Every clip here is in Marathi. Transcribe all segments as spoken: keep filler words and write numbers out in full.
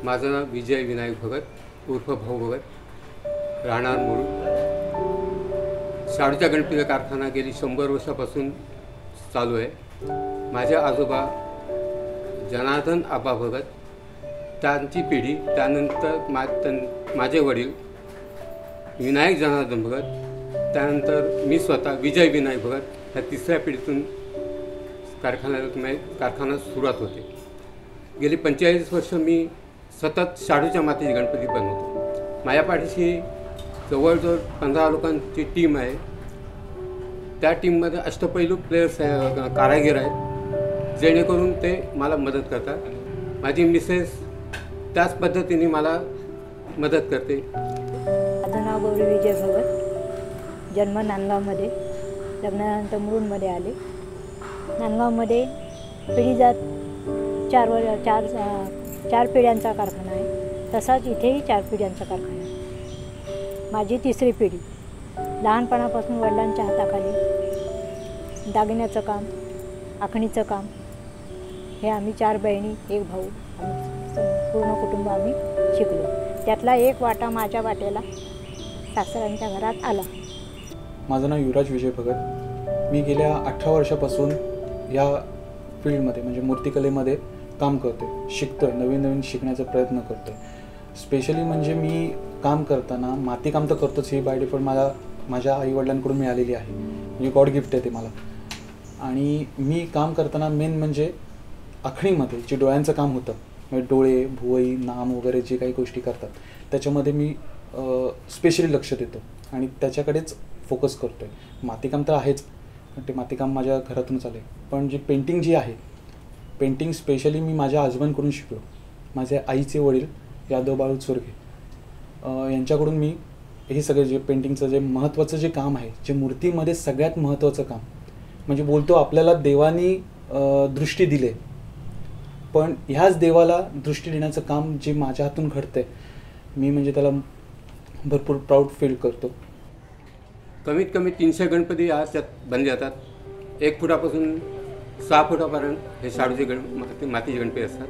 माझं नाव विजय विनायक भगत उर्फ भाऊ भगत, राहणार मुरुड. शाडूच्या गणपतीचा कारखाना गेली शंभर वर्षापासून चालू आहे. माझे आजोबा जनार्दन आबा भगत, त्यांची पिढी, त्यानंतर मा माझे वडील विनायक जनार्दन भगत, त्यानंतर मी स्वतः विजय विनायक भगत, ह्या तिसऱ्या पिढीतून कारखान्याला कारखाना सुरुवात होते. गेली पंचेचाळीस वर्ष मी सतत शाडूच्या मातीचे गणपती बनवतो. माझ्या पाठीशी जवळजवळ पंधरा लोकांची टीम आहे. त्या टीममध्ये अष्टपैलू प्लेयर्स आहे, कारागीर आहेत, जेणेकरून ते मला मदत करतात. माझी मिसेस त्याच पद्धतीने मला मदत करते. माझं नाव गौरी विजय भगत, जन्म नांदगावमध्ये, लग्नानंतर मुरुडमध्ये आले. नांदगावमध्ये पिढीजात चार वर चार चार पिढ्यांचा कारखाना आहे. तसाच इथेही चार पिढ्यांचा कारखाना आहे. माझी तिसरी पिढी. लहानपणापासून वडिलांच्या हाताखाली दागिन्याचं काम, आखणीचं काम, हे आम्ही चार बहिणी एक भाऊ आम्ही पूर्ण कुटुंब आम्ही शिकलो. त्यातला एक वाटा माझ्या वाट्याला सासऱ्यांच्या घरात आला. माझं नाव युवराज विजय भगत. मी गेल्या अठरा वर्षापासून या फील्डमध्ये म्हणजे मूर्तिकलेमध्ये काम करतो आहे, शिकतो आहे, नवीन नवीन शिकण्याचा प्रयत्न करतो आहे. स्पेशली म्हणजे मी काम करताना मातीकाम तर करतोच, ही बाय डिफॉल्ट मला माझ्या आईवडिलांकडून मिळालेली आहे, म्हणजे गॉड गिफ्ट आहे ते मला. आणि मी काम करताना मेन म्हणजे आखणीमध्ये जे डोळ्यांचं काम होतं, म्हणजे डोळे, भुवई, नाम वगैरे जे काही गोष्टी करतात त्याच्यामध्ये मी स्पेशली लक्ष देतो आणि त्याच्याकडेच फोकस करतो आहे. मातीकाम तर आहेच, ते मातीकाम माझ्या घरातूनच आले. पण जी पेंटिंग जी आहे, पेंटिंग स्पेशली मी माझ्या आजोबांकडून शिकलो. माझे आईचे वडील यादव बाळू चोरगे यांच्याकडून मी हे सगळे जे पेंटिंगचं जे महत्त्वाचं जे काम आहे, जे मूर्तीमध्ये सगळ्यात महत्त्वाचं काम, म्हणजे बोलतो आपल्याला देवानी दृष्टी दिले, पण ह्याच देवाला दृष्टी देण्याचं काम जे माझ्या हातून घडतं आहे, मी म्हणजे त्याला भरपूर प्राऊड फील करतो. कमीत कमी तीनशे गणपती आज त्यात बनले जातात. एक फुटापासून सहा फुटापर्यंत हे शाडूचे गण माती मातीचे गणपती असतात.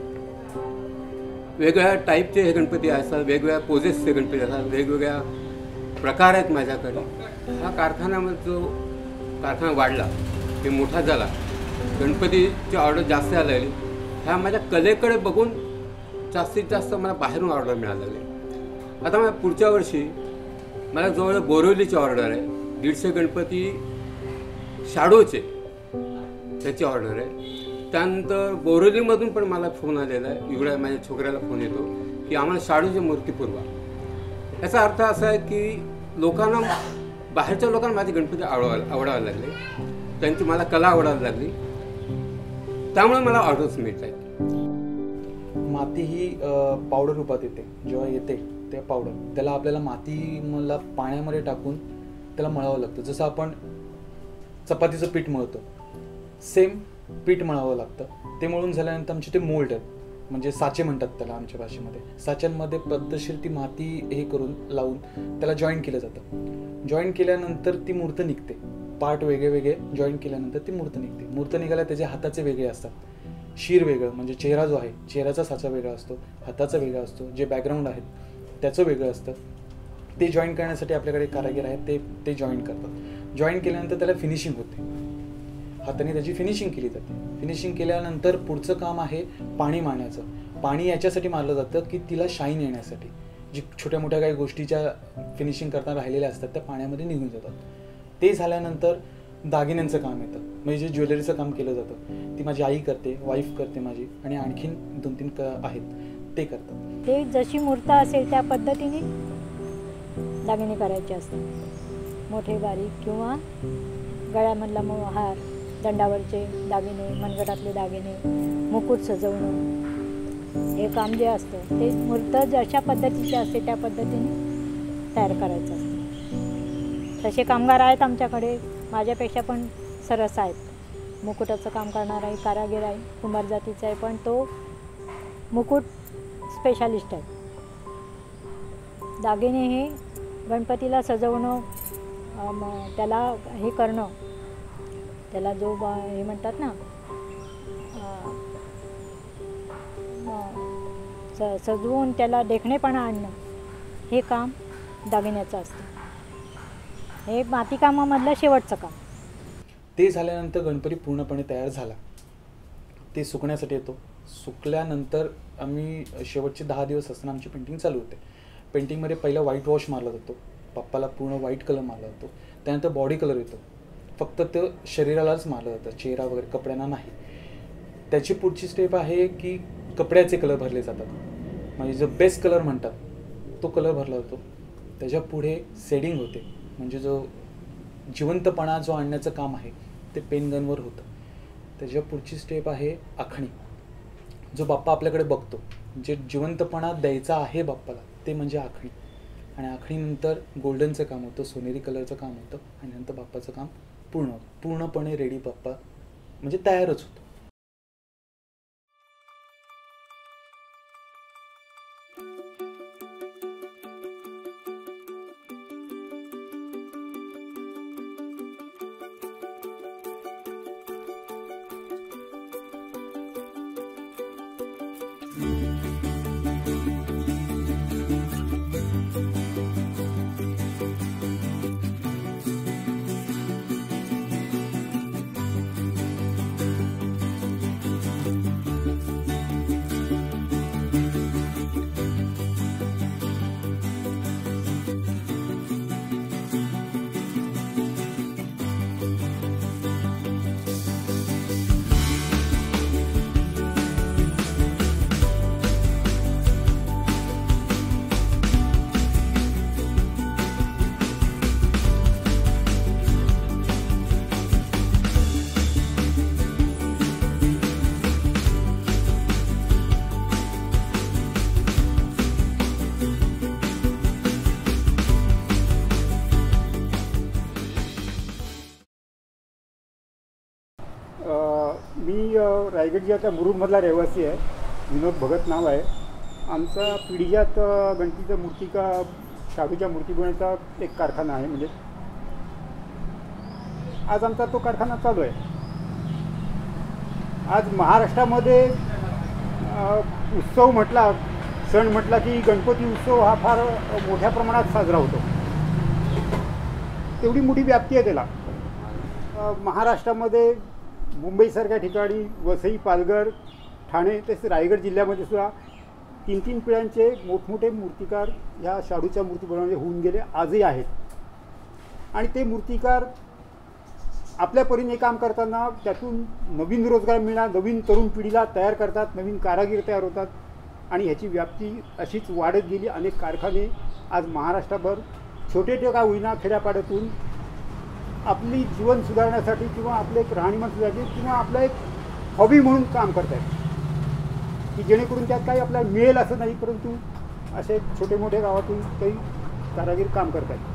वेगवेगळ्या टाईपचे हे गणपती असतात, वेगवेगळ्या पोजेसचे गणपती असतात, वेगवेगळ्या प्रकार आहेत माझ्याकडे. हा कारखान्यामध्ये जो कारखाना वाढला, ते मोठा झाला, गणपतीची ऑर्डर जास्त यायला लागली. ह्या माझ्या कलेकडे बघून जास्तीत जास्त मला बाहेरून ऑर्डर मिळायला लागले. आता मला पुढच्या वर्षी मला जवळ बोरिवलीची ऑर्डर आहे. दीडशे गणपती शाडूचे त्याची ऑर्डर आहे. त्यानंतर बोरिवलीमधून पण मला फोन आलेला आहे, एवढ्या माझ्या छोकऱ्याला फोन येतो की आम्हाला शाडूची मूर्ती पुरवा. याचा अर्थ असा आहे की लोकांना, बाहेरच्या लोकांना माझे गणपती आवडायला आवडायला लागले, त्यांची मला कला आवडायला लागली, त्यामुळे मला ऑर्डर्स मिळत आहेत. माती ही पावडर रूपात येते. जेव्हा येते ते पावडर, त्याला आपल्याला माती मला पाण्यामध्ये टाकून त्याला मळावं लागतं. जसं आपण चपातीचं पीठ मळतो, सेम पीठ मळावं लागतं. ते मळून झाल्यानंतर आमचे ते मोल्ड आहेत, म्हणजे साचे म्हणतात त्याला आमच्या भाषेमध्ये. साच्यांमध्ये पद्धतशीर ती माती हे करून लावून त्याला जॉईन केलं जातं. जॉईन केल्यानंतर ती मूर्त निघते. पार्ट वेगळे वेगळे जॉईन केल्यानंतर ती मूर्त निघते. मूर्त निघायला त्याचे हाताचे वेगळे असतात, शीर वेगळं, म्हणजे चेहरा जो आहे चेहऱ्याचा साचा वेगळा असतो, हाताचा वेगळा असतो, जे बॅकग्राऊंड आहेत त्याचं वेगळं असतं. ते जॉईन करण्यासाठी आपल्याकडे कारागीर आहेत, ते ते जॉईन करतात. जॉईन केल्यानंतर त्याला फिनिशिंग होते, हाताने त्याची फिनिशिंग केली जाते. फिनिशिंग केल्यानंतर पुढचं काम आहे पाणी मारण्याचं. पाणी याच्यासाठी मारलं जातं की तिला शाईन येण्यासाठी. जी छोट्या मोठ्या काही गोष्टीच्या फिनिशिंग करताना राहिलेल्या असतात त्या पाण्यामध्ये निघून जातात. ते झाल्यानंतर दागिन्यांचं काम येतं, म्हणजे जे ज्वेलरीचं काम केलं जातं ती माझी आई करते, वाईफ करते माझी, आणि आणखीन दोन तीन क आहेत ते करतात. ते जशी मूर्त असेल त्या पद्धतीने दागिने करायचे असतात, मोठे बारीक, किंवा गळ्यामधला मो हार, दंडावरचे दागिने, मनगटातले दागिने, मुकुट सजवणं, हे काम जे असतं ते मूर्त जशा पद्धतीचे असते त्या पद्धतीने तयार करायचं असतं. तसे कामगार आहेत आमच्याकडे, माझ्यापेक्षा पण सरस आहेत. मुकुटाचं काम करणार आहे, कारागीर आहे, कुंभार जातीचा आहे, पण तो मुकुट स्पेशालिस्ट आहे. दागिने हे गणपतीला सजवणं, त्याला हे करणं, त्याला जो हे म्हणतात ना स सजवून त्याला देखणेपणा आणणं हे काम दागिन्याचं असतं. हे मातीकामामधलं शेवटचं काम. ते झाल्यानंतर गणपती पूर्णपणे तयार झाला, ते सुकण्यासाठी येतो. सुकल्यानंतर आम्ही शेवटचे दहा दिवस असताना आमची पेंटिंग चालू होते. पेंटिंगमध्ये पहिला व्हाईट वॉश मारला जातो, बाप्पाला पूर्ण व्हाईट कलर मारला जातो. त्यानंतर बॉडी कलर येतो, फक्त ते शरीरालाच मारलं जातं, चेहरा वगैरे कपड्यांना नाही. त्याची पुढची स्टेप आहे की कपड्याचे कलर भरले जातात, म्हणजे जो बेस्ट कलर म्हणतात तो कलर भरला जातो. त्याच्या पुढे शेडिंग होते, म्हणजे जो जिवंतपणा जो आणण्याचं काम आहे ते पेनगनवर होतं. त्याच्या पुढची स्टेप आहे आखणी. जो बाप्पा आपल्याकडे बघतो, जे जिवंतपणा द्यायचा आहे बाप्पाला ते म्हणजे आखणी. आणि आखणीनंतर गोल्डनचं काम होतं, सोनेरी कलरचं काम होतं, आणि नंतर बाप्पाचं काम पूर्ण पूर्णपणे रेडी बाप्पा म्हणजे तयारच होतो. मी रायगड जिल्ह्याच्या मुरुडमधला रहिवासी आहे. विनोद भगत नाव आहे. आमचा पिढीजात गणपतीच्या मूर्तिका शाडूच्या मूर्ती बनवण्याचा एक कारखाना आहे. म्हणजे आज आमचा तो कारखाना चालू आहे. आज महाराष्ट्रामध्ये उत्सव म्हटला, सण म्हटला की गणपती उत्सव हा फार मोठ्या प्रमाणात साजरा होतो. तेवढी मोठी व्याप्ती आहे त्याला. महाराष्ट्रामध्ये मुंबईसारख्या ठिकाणी, वसई, पालघर, ठाणे तसेच रायगड जिल्ह्यामध्ये सुद्धा तीन तीन पिढ्यांचे मोठमोठे मूर्तिकार ह्या शाडूच्या मूर्ती बनवणे होऊन गेले, आजही आहेत. आणि ते मूर्तिकार आपल्या परीने काम करताना त्यातून नवीन रोजगार मिळणार, नवीन तरुण पिढीला तयार करतात, नवीन कारागीर तयार होतात. आणि ह्याची व्याप्ती अशीच वाढत गेली. अनेक कारखाने आज महाराष्ट्रभर छोटे टेका होईना खेड्यापाड्यातून आपली जीवन सुधारण्यासाठी किंवा आपले एक राहणीमान सुधारण्यासाठी किंवा आपला एक हॉबी म्हणून काम करत आहेत, की जेणेकरून त्यात काही आपल्याला मिळेल असं नाही, परंतु असे छोटे मोठे गावातून काही कारागीर काम करत आहेत.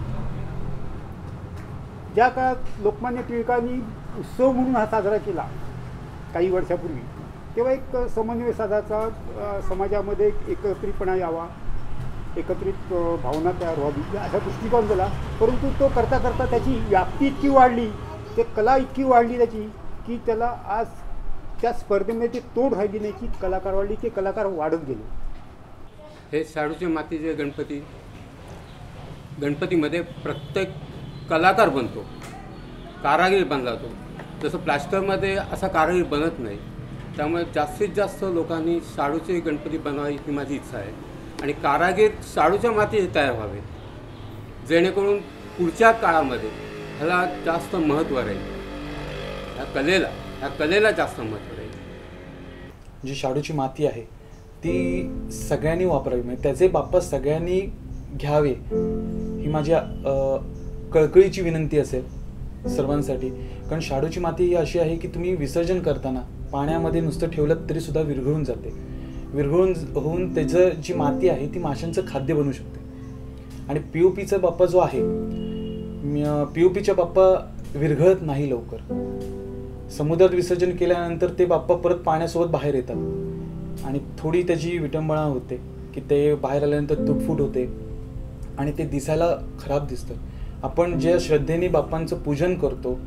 ज्या काळात लोकमान्य टिळकांनी उत्सव म्हणून हा साजरा केला काही वर्षापूर्वी, तेव्हा एक समन्वय साधायचा, समाजामध्ये एकत्रितपणा यावा, एकत्रित भावना तयार व्हावी असा दृष्टिकोन दिला. परंतु तो करता करता त्याची व्याप्ती इतकी वाढली, ते कला इतकी वाढली त्याची, की त्याला आज त्या स्पर्धेमध्ये ती तोड राहिली नाही, की कलाकार वाढली, की कलाकार वाढत गेले. हे शाडूचे मातीचे गणपती, गणपतीमध्ये प्रत्येक कलाकार बनतो, कारागीर बनला जातो. जसं प्लास्टरमध्ये असा कारागीर बनत नाही. त्यामुळे जास्तीत जास्त लोकांनी शाडूचे गणपती बनवावी ही माझी इच्छा आहे. आणि कारागीर शाडूच्या मातीचे तयार व्हावे, जेणेकरून पुढच्या काळामध्ये ह्याला जास्त महत्त्व राहील. ह्या कलेला ह्या कलेला जास्त महत्त्व राहील. जी शाडूची माती आहे ती सगळ्यांनी वापरावी, म्हणजे त्याचे बाप्पा सगळ्यांनी घ्यावे ही माझी कळकळीची विनंती असेल सर्वांसाठी. कारण शाडूची माती ही अशी आहे की तुम्ही विसर्जन करताना पाण्यामध्ये नुसतं ठेवलं तरी सुद्धा विरघळून जाते. विरघळून होऊन त्याचं जी माती आहे ती माशांचं खाद्य बनू शकते. आणि पी ओ पीचा बाप्पा जो आहे, पी ओ पीच्या बाप्पा विरघळत नाही लवकर. समुद्रात विसर्जन केल्यानंतर ते बाप्पा परत पाण्यासोबत बाहेर येतात आणि थोडी त्याची विटंबना होते की ते बाहेर आल्यानंतर तुटफूट होते आणि ते दिसायला खराब दिसतं. आपण ज्या श्रद्धेने बाप्पांचं पूजन करतो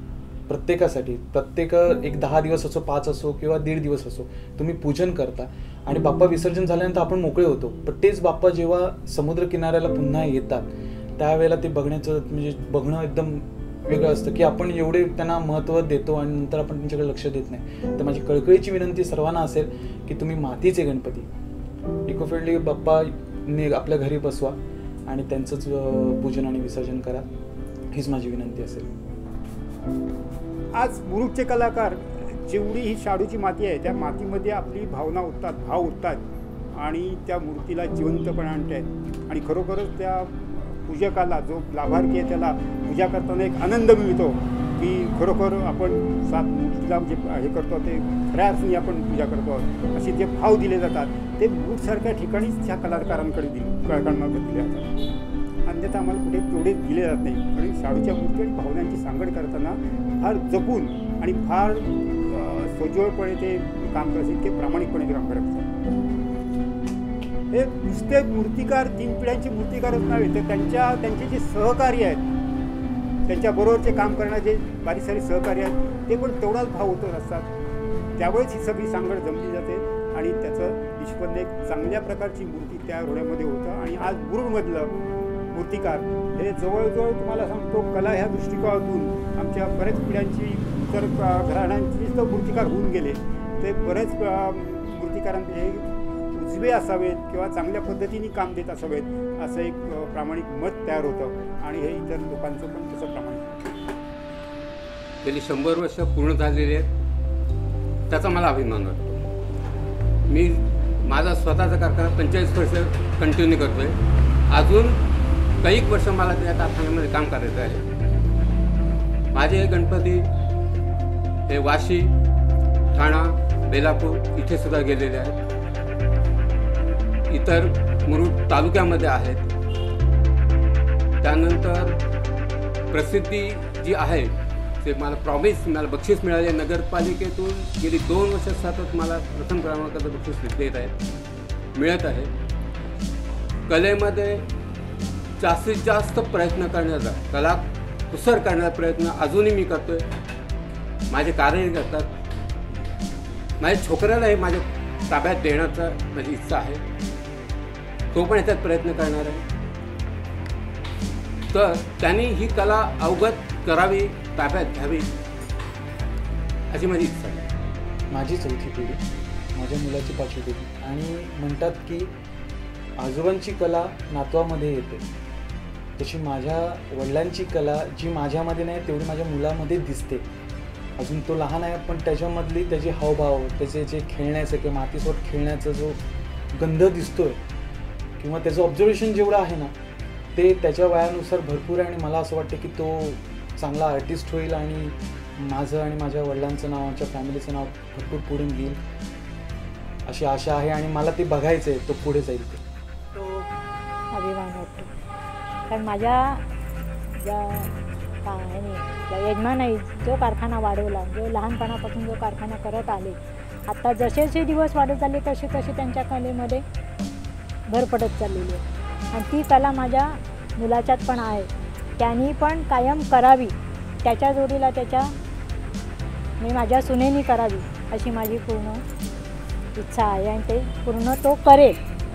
प्रत्येकासाठी प्रत्येक एक दहा दिवस असो, पाच असो किंवा दीड दिवस असो, तुम्ही पूजन करता आणि बाप्पा विसर्जन झाल्यानंतर आपण मोकळे होतो. पण तेच बाप्पा जेव्हा समुद्र किनाऱ्याला पुन्हा येतात त्यावेळेला ते बघण्याचं म्हणजे बघणं एकदम वेगळं असतं की आपण एवढे त्यांना महत्त्व देतो आणि नंतर आपण त्यांच्याकडे लक्ष देत नाही. तर माझी कळकळीची विनंती सर्वांना असेल की तुम्ही मातीचे गणपती इको फ्रेंडली बाप्पा ने आपल्या घरी बसवा आणि त्यांचंच पूजन आणि विसर्जन करा, हीच माझी विनंती असेल. आज मुरुडचे कलाकार जेवढी ही शाडूची माती आहे त्या मातीमध्ये आपली भावना उठतात, भाव उठतात आणि त्या मूर्तीला जिवंतपणा आणत आहेत. आणि खरोखरच त्या पूजकाला, जो लाभार्थी आहे त्याला पूजा करताना एक आनंद मिळतो की खरोखर आपण सात मूर्तीला जे हे करतो ते खऱ्या अर्थाने आपण पूजा करतो असे जे भाव दिले जातात ते मुरुडसारख्या ठिकाणीच ह्या कलाकारांकडे दिले कलाकारांकडे दिले जातात. अन्यथा आम्हाला कुठे तेवढे दिले जात नाही. आणि शाडूच्या मूर्ती आणि भावनांची सांगड करताना फार जपून आणि फार सोज्वळपणे ते काम करत, ते प्रामाणिकपणे काम करत असतात. हे नुसते मूर्तिकार, तीन पिढ्यांचे मूर्तिकारच नव्हे तर त्यांच्या त्यांचे जे सहकारी आहेत, त्यांच्याबरोबरचे काम करणारे बारीक सारी सहकारी आहेत ते पण तेवढाच भाव होत असतात. त्यावेळेस ही सगळी सांगड जमली जाते आणि त्याचं निष्पन्न एक चांगल्या प्रकारची मूर्ती त्या रोड्यामध्ये होतं. आणि आज मुरुडमधलं मूर्तिकार हे जवळजवळ तुम्हाला सांगतो कला ह्या दृष्टिकोनातून आमच्या बऱ्याच पिढ्यांची तर घराण्यांचीच तर मूर्तिकार होऊन गेले. ते बरेच मूर्तिकारांचे उजवे असावेत किंवा चांगल्या पद्धतीने काम देत असावेत असं एक प्रामाणिक मत तयार होतं आणि हे इतर लोकांचं पण तसं प्रामाणिक. गेली शंभर वर्ष पूर्ण झालेली आहेत त्याचा मला अभिमान वाटतो. मी माझा स्वतःचा कारखाना पंचेचाळीस वर्ष कंटिन्यू करतो आहे. अजून काही वर्ष मला त्या कारखान्यामध्ये काम करायचं आहे. माझे गणपती हे वाशी, ठाणा, बेलापूर इथे सुद्धा गेलेले आहेत. इतर मुरुड तालुक्यामध्ये आहेत. त्यानंतर प्रसिद्धी जी आहे ते मला प्रॉमिस मला बक्षीस मिळाले नगरपालिकेतून. गेली दोन वर्ष सतत मला प्रथम क्रमांकाचं बक्षीस देत आहेत, मिळत आहे. कलेमध्ये जास्तीत जास्त प्रयत्न करण्याचा, कला कुसर करण्याचा प्रयत्न अजूनही मी करतो आहे. माझे कार्यही करतात. माझ्या छोकऱ्याला हे माझ्या ताब्यात देण्याचा माझी इच्छा आहे. तो पण याच्यात प्रयत्न करणार आहे. तर त्यांनी ही कला अवगत करावी, ताब्यात घ्यावी अशी माझी इच्छा आहे. माझी चौथी पिढी, माझ्या मुलाची पाचवी पिढी. आणि म्हणतात की आजोबांची कला नातवामध्ये येते, तशी माझ्या वडिलांची कला जी माझ्यामध्ये नाही तेवढी माझ्या मुलामध्ये दिसते. अजून तो लहान आहे पण त्याच्यामधली त्याचे हावभाव, त्याचे जे खेळण्याचं किंवा मातीसोबत खेळण्याचा जो गंध दिसतोय किंवा त्याचं ऑब्झर्वेशन जेवढं आहे ना ते त्याच्या वयानुसार भरपूर आहे. आणि मला असं वाटतं की तो चांगला आर्टिस्ट होईल आणि माझं आणि माझ्या वडिलांचं नाव, आमच्या फॅमिलीचं नाव भरपूर पुढे घेईल अशी आशा आहे. आणि मला ते बघायचं आहे तो पुढे जाईल. ते तो अभिमान वाटतो कारण माझ्या ज्या ज्या यजमानाई जो कारखाना वाढवला, जो लहानपणापासून जो कारखाना करत आले, आता जसे जसे दिवस वाढत चालले तसे तसे त्यांच्या कलेमध्ये भर पडत चाललेली आहे. आणि ती कला माझ्या मुलाच्यात पण आहे. त्यांनी पण कायम करावी, त्याच्या जोडीला त्याच्या मी माझ्या सुनेनी करावी अशी माझी पूर्ण इच्छा आहे आणि ते पूर्ण तो करेल.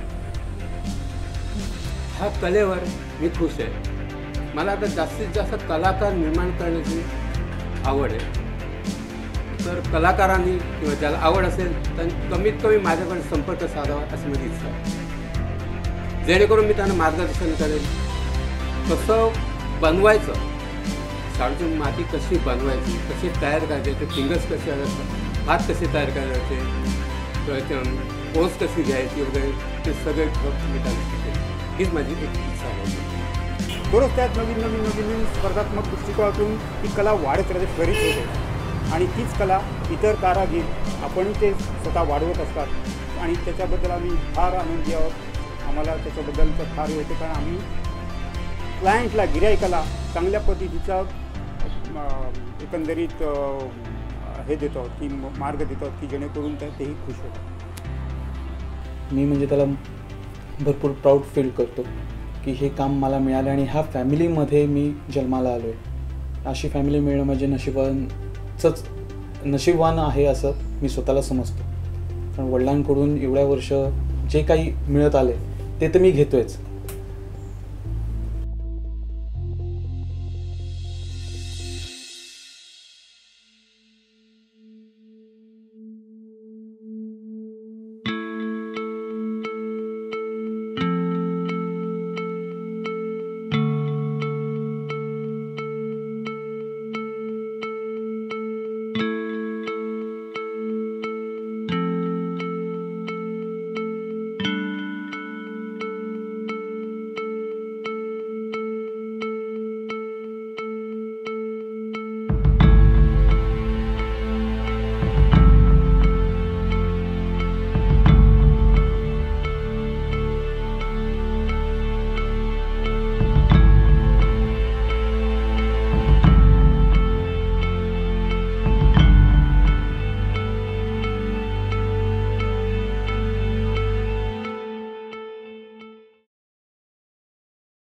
ह्या कलेवर मी खुश आहे. मला आता जास्तीत जास्त कलाकार निर्माण करण्याची आवड आहे. तर कलाकारांनी किंवा ज्याला आवड असेल त्यांनी कमीत कमी माझ्याकडे संपर्क साधावा अशी माझी इच्छा आहे. जेणेकरून मी त्यांना मार्गदर्शन करेल कसं बनवायचं, शाडूची माती कशी बनवायची, कशी तयार करायची, ते फिंगर्स कसे असतात, हात कसे तयार करायचे, पोज कशी घ्यायची वगैरे ते सगळे मी त्यांना शिकेल. हीच माझी एक इच्छा आहे. बरोबर त्यात नवीन नवीन नवीन नवीन स्पर्धात्मक दृष्टिकोनातून ती कला वाढत राहते, करीत होते. आणि तीच कला इतर कारागीर आपणही ते स्वतः वाढवत असतात आणि त्याच्याबद्दल आम्ही फार आनंदी आहोत. आम्हाला त्याच्याबद्दलचं फार होते कारण आम्ही क्लायंटला, गिऱ्हाईकाला चांगल्या पद्धतीचा एकंदरीत हे देतो की मार्ग देतो की जेणेकरून त्या तेही खुश होतात. मी म्हणजे त्याला भरपूर प्राऊड फील करतो की हे काम मला मिळालं आणि ह्या फॅमिलीमध्ये मी जन्माला आलो आहे. अशी फॅमिली मिळणं म्हणजे नशिबांचंच नशीबवान आहे असं मी स्वतःला समजतो. कारण वडिलांकडून एवढ्या वर्ष जे काही मिळत आले ते तर मी घेतोयच,